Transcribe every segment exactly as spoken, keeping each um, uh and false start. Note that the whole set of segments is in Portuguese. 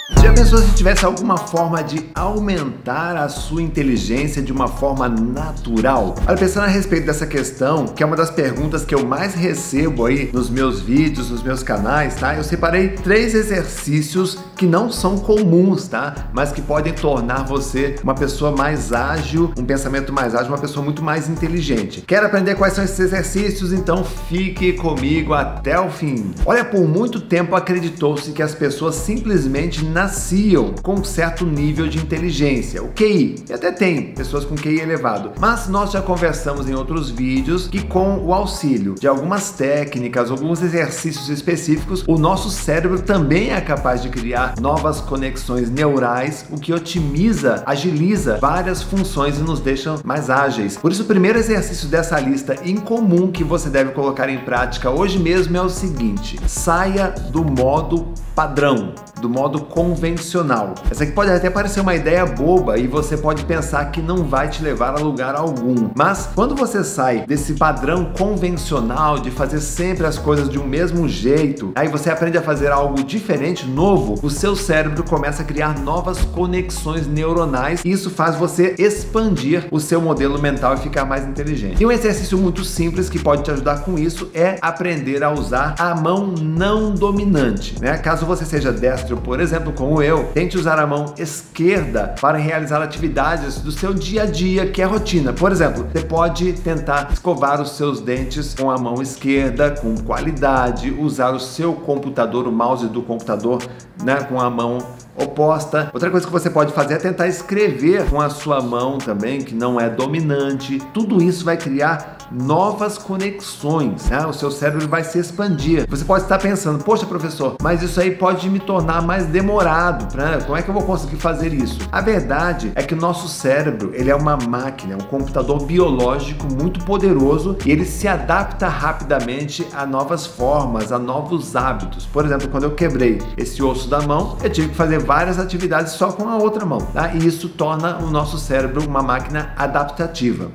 Já pensou se tivesse alguma forma de aumentar a sua inteligência de uma forma natural? Olha, pensando a respeito dessa questão, que é uma das perguntas que eu mais recebo aí nos meus vídeos, nos meus canais, tá? Eu separei três exercícios que não são comuns, tá? Mas que podem tornar você uma pessoa mais ágil, um pensamento mais ágil, uma pessoa muito mais inteligente. Quer aprender quais são esses exercícios? Então fique comigo até o fim. Olha, por muito tempo acreditou-se que as pessoas simplesmente nasciam com um certo nível de inteligência, o Q I. E até tem pessoas com Q I elevado. Mas nós já conversamos em outros vídeos que com o auxílio de algumas técnicas, alguns exercícios específicos, o nosso cérebro também é capaz de criar novas conexões neurais, o que otimiza, agiliza várias funções e nos deixa mais ágeis. Por isso, o primeiro exercício dessa lista incomum que você deve colocar em prática hoje mesmo é o seguinte: saia do modo padrão, do modo convencional. Essa aqui pode até parecer uma ideia boba e você pode pensar que não vai te levar a lugar algum. Mas quando você sai desse padrão convencional de fazer sempre as coisas de um mesmo jeito, aí você aprende a fazer algo diferente, novo, o seu cérebro começa a criar novas conexões neuronais e isso faz você expandir o seu modelo mental e ficar mais inteligente. E um exercício muito simples que pode te ajudar com isso é aprender a usar a mão não dominante, né? Caso você seja destro, por exemplo, como eu, tente usar a mão esquerda para realizar atividades do seu dia a dia, que é rotina. Por exemplo, você pode tentar escovar os seus dentes com a mão esquerda, com qualidade, usar o seu computador, o mouse do computador, né, com a mão oposta. Outra coisa que você pode fazer é tentar escrever com a sua mão também, que não é dominante. Tudo isso vai criar novas conexões, né? O seu cérebro vai se expandir. Você pode estar pensando, poxa professor, mas isso aí pode me tornar mais demorado, né? Como é que eu vou conseguir fazer isso? A verdade é que o nosso cérebro, ele é uma máquina, um computador biológico muito poderoso e ele se adapta rapidamente a novas formas, a novos hábitos. Por exemplo, quando eu quebrei esse osso da mão, eu tive que fazer várias atividades só com a outra mão, tá? E isso torna o nosso cérebro uma máquina adaptativa.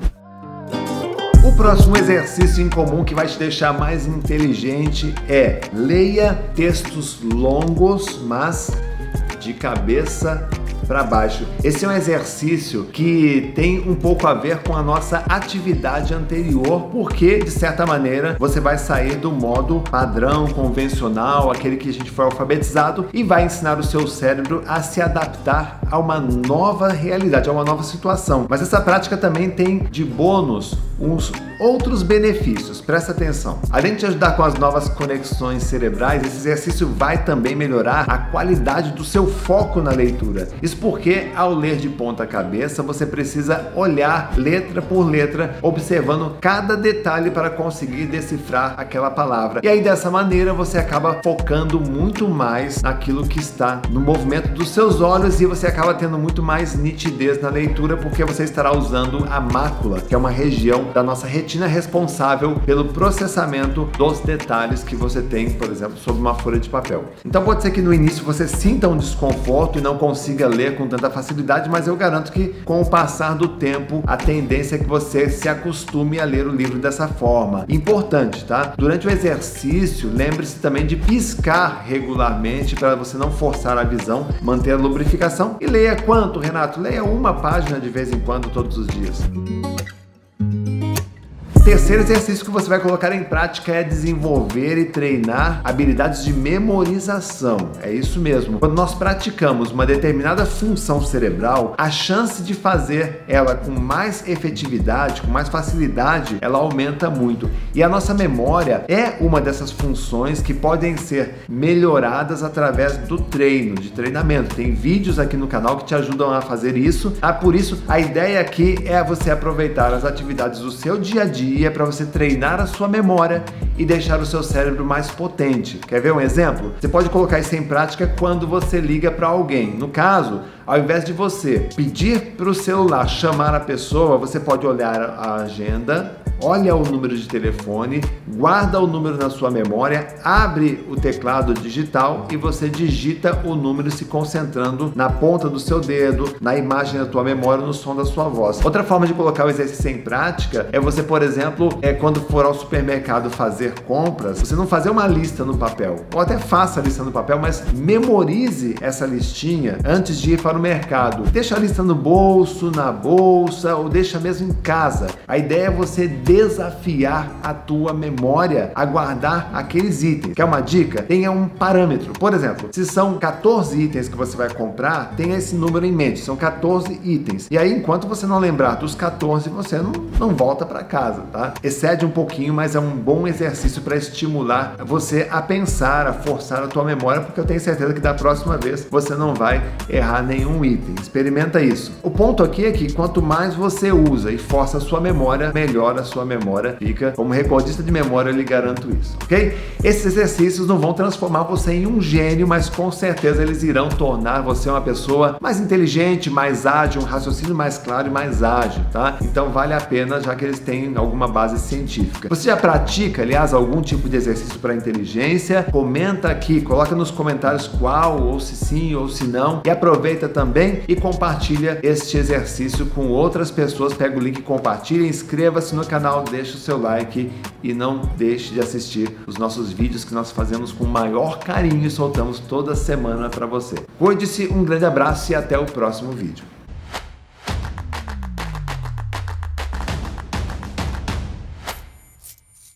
O próximo exercício incomum que vai te deixar mais inteligente é: leia textos longos, mas de cabeça para baixo. Esse é um exercício que tem um pouco a ver com a nossa atividade anterior, porque de certa maneira você vai sair do modo padrão, convencional, aquele que a gente foi alfabetizado, e vai ensinar o seu cérebro a se adaptar a uma nova realidade, a uma nova situação. Mas essa prática também tem de bônus uns outros benefícios. Presta atenção. Além de te ajudar com as novas conexões cerebrais, esse exercício vai também melhorar a qualidade do seu foco na leitura. Isso porque ao ler de ponta cabeça, você precisa olhar letra por letra, observando cada detalhe para conseguir decifrar aquela palavra. E aí dessa maneira você acaba focando muito mais naquilo que está no movimento dos seus olhos e você acaba tendo muito mais nitidez na leitura, porque você estará usando a mácula, que é uma região da nossa retina responsável pelo processamento dos detalhes que você tem, por exemplo, sobre uma folha de papel. Então pode ser que no início você sinta um desconforto e não consiga ler com tanta facilidade, mas eu garanto que com o passar do tempo a tendência é que você se acostume a ler o livro dessa forma. Importante, tá? Durante o exercício, lembre-se também de piscar regularmente para você não forçar a visão, manter a lubrificação. E leia quanto, Renato? Leia uma página de vez em quando, todos os dias. O terceiro exercício que você vai colocar em prática é desenvolver e treinar habilidades de memorização. É isso mesmo. Quando nós praticamos uma determinada função cerebral, a chance de fazer ela com mais efetividade, com mais facilidade, ela aumenta muito. E a nossa memória é uma dessas funções que podem ser melhoradas através do treino, de treinamento. Tem vídeos aqui no canal que te ajudam a fazer isso. Ah, por isso, a ideia aqui é você aproveitar as atividades do seu dia a dia para você treinar a sua memória e deixar o seu cérebro mais potente. Quer ver um exemplo? Você pode colocar isso em prática quando você liga para alguém. No caso, ao invés de você pedir para o celular chamar a pessoa, você pode olhar a agenda, olha o número de telefone, guarda o número na sua memória, abre o teclado digital e você digita o número se concentrando na ponta do seu dedo, na imagem da tua memória, no som da sua voz. Outra forma de colocar o exercício em prática é você, por exemplo, é quando for ao supermercado fazer compras, você não fazer uma lista no papel, ou até faça a lista no papel, mas memorize essa listinha antes de ir para o mercado. Deixa a lista no bolso, na bolsa, ou deixa mesmo em casa. A ideia é você desafiar a tua memória a guardar aqueles itens. Quer uma dica? Tenha um parâmetro. Por exemplo, se são quatorze itens que você vai comprar, tenha esse número em mente. São quatorze itens. E aí, enquanto você não lembrar dos quatorze, você não, não volta para casa, tá? Excede um pouquinho, mas é um bom exercício para estimular você a pensar, a forçar a tua memória, porque eu tenho certeza que da próxima vez você não vai errar nenhum item. Experimenta isso. O ponto aqui é que quanto mais você usa e força a sua memória, melhor a sua memória fica. Como recordista de memória, eu lhe garanto isso, ok? Esses exercícios não vão transformar você em um gênio, mas com certeza eles irão tornar você uma pessoa mais inteligente, mais ágil, um raciocínio mais claro e mais ágil, tá? Então vale a pena, já que eles têm alguma base científica. Você já pratica, aliás, algum tipo de exercício para inteligência? Comenta aqui, coloca nos comentários qual, ou se sim ou se não, e aproveita também e compartilha este exercício com outras pessoas. Pega o link, compartilha, inscreva-se no canal, deixa o seu like e não deixe de assistir os nossos vídeos que nós fazemos com o maior carinho e soltamos toda semana para você. Cuide-se, um grande abraço e até o próximo vídeo.